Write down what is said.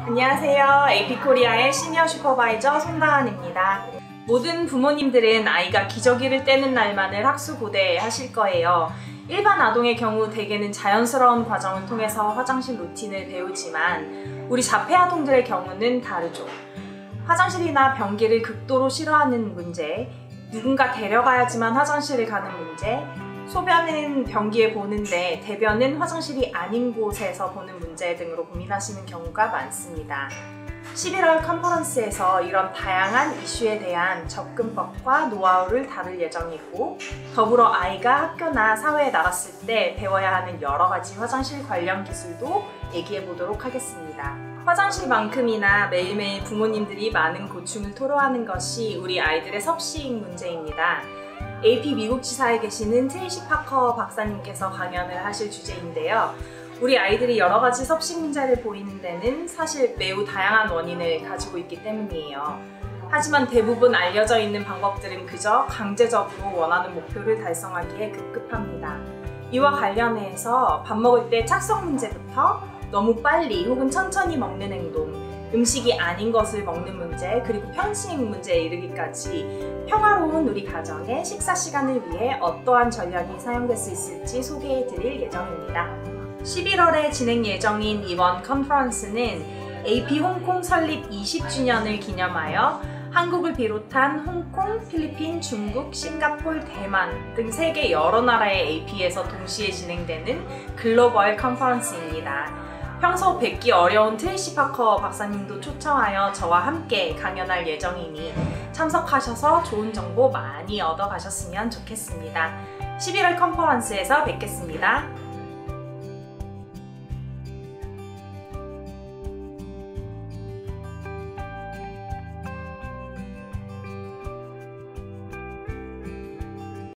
안녕하세요. AP코리아의 시니어 슈퍼바이저 손다은입니다. 모든 부모님들은 아이가 기저귀를 떼는 날만을 학수고대 하실 거예요. 일반 아동의 경우 대개는 자연스러운 과정을 통해서 화장실 루틴을 배우지만 우리 자폐 아동들의 경우는 다르죠. 화장실이나 변기를 극도로 싫어하는 문제, 누군가 데려가야지만 화장실을 가는 문제, 소변은 변기에 보는데 대변은 화장실이 아닌 곳에서 보는 문제 등으로 고민하시는 경우가 많습니다. 11월 컨퍼런스에서 이런 다양한 이슈에 대한 접근법과 노하우를 다룰 예정이고, 더불어 아이가 학교나 사회에 나갔을 때 배워야 하는 여러 가지 화장실 관련 기술도 얘기해 보도록 하겠습니다. 화장실만큼이나 매일매일 부모님들이 많은 고충을 토로하는 것이 우리 아이들의 섭식 문제입니다. AP 미국 지사에 계시는 트레이시 파커 박사님께서 강연을 하실 주제인데요. 우리 아이들이 여러 가지 섭식 문제를 보이는 데는 사실 매우 다양한 원인을 가지고 있기 때문이에요. 하지만 대부분 알려져 있는 방법들은 그저 강제적으로 원하는 목표를 달성하기에 급급합니다. 이와 관련해서 밥 먹을 때 착석 문제부터 너무 빨리 혹은 천천히 먹는 행동, 음식이 아닌 것을 먹는 문제, 그리고 편식 문제에 이르기까지 평화로운 우리 가정의 식사 시간을 위해 어떠한 전략이 사용될 수 있을지 소개해 드릴 예정입니다. 11월에 진행 예정인 이번 컨퍼런스는 AP 홍콩 설립 20주년을 기념하여 한국을 비롯한 홍콩, 필리핀, 중국, 싱가포르, 대만 등 세계 여러 나라의 AP에서 동시에 진행되는 글로벌 컨퍼런스입니다. 평소 뵙기 어려운 트레이시 파커 박사님도 초청하여 저와 함께 강연할 예정이니 참석하셔서 좋은 정보 많이 얻어가셨으면 좋겠습니다. 11월 컨퍼런스에서 뵙겠습니다.